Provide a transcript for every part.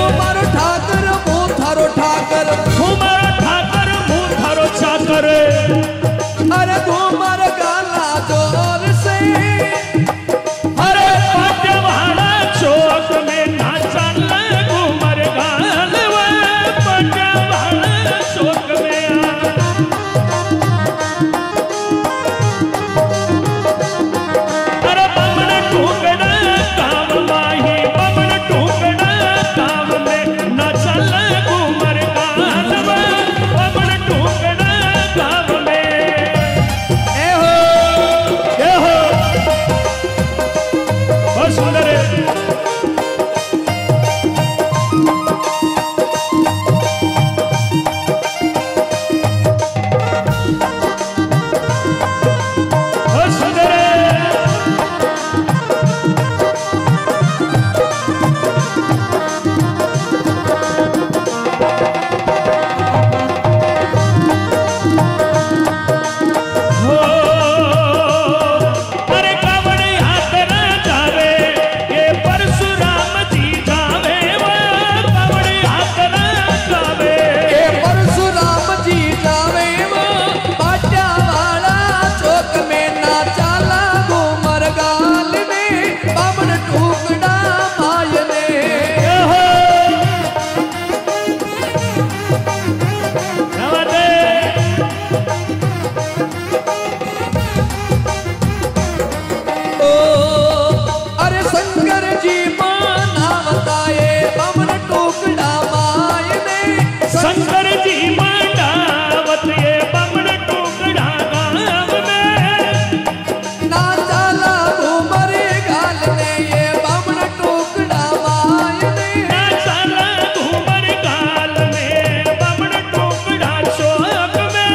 मारो ठाकर मुँह थारो ठाकर, मारो ठाकर मुँह थारो चाकर। अरे घूमर गाला जोर से, अरे पटवाड़ा चौक में ना चल घूमर गाल वे पटवाड़ा चौक में। अरे बमन टूकड़ा काम माही, बमन टूकड़ा काम में ना चल घूमर गाल वे बमन टूकड़ा काम में। ए हो बहुत सुंदर है। बहुत सुंदर है। हो, अरे कावड़ हाथ न जावे, ये परशुराम जी जावे वो कावड़ हाथ न जावे। ये परशुराम जी जावे वो बाटा वाला चौक में ना चाला घूमर गाल में बामन टूकड़ा मायने। हो, क्या बात है? ओ अरे शंकर जी माना बताए बामन टूकड़ा मायने। शंकर जी मंडावत ये बमन टुकड़ा गाँव में। ना चाला घूमर गाल में ये बामन टूकड़ा मायने। ना चला घूमर गाल में बमन टुकड़ा चौक में।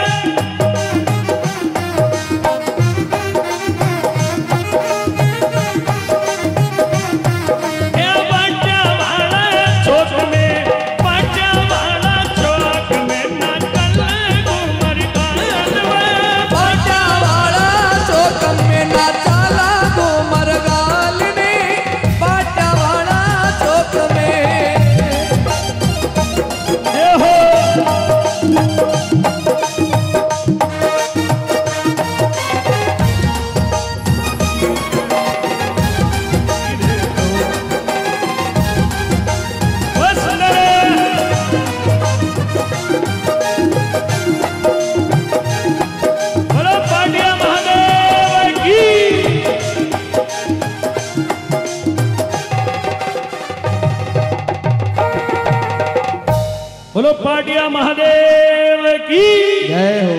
ये पटवाड़ा चौक में, पटवाड़ा चौक में ना चला घूमर गाल में। बाटा वाला चौक में ना चाला घूमर गाल में बाटा वाला चौक में। ये हो, बहुत सुंदर है। बोलो पाटिया महादेव की। बोलो पाटिया महादेव